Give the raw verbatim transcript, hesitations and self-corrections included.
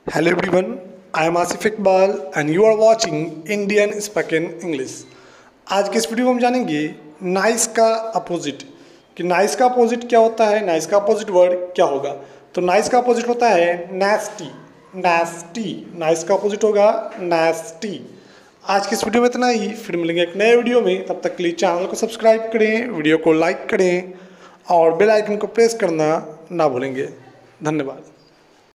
Hello everyone, I am Asif Iqbal and you are watching Indian Spoken English। आज के इस video में हम जानेंगे नाइस का अपोजिट कि नाइस का अपोजिट क्या होता है, नाइस का अपोजिट वर्ड क्या होगा। तो नाइस का अपोजिट होता है नैस्टी, नैस्टी। नाइस का अपोजिट होगा नैस्टी। आज की इस वीडियो में इतना ही, फिर मिलेंगे एक नए वीडियो में। तब तक के लिए चैनल को सब्सक्राइब करें, वीडियो को लाइक करें और बेल आइकन को प्रेस करना ना भूलेंगे। धन्यवाद।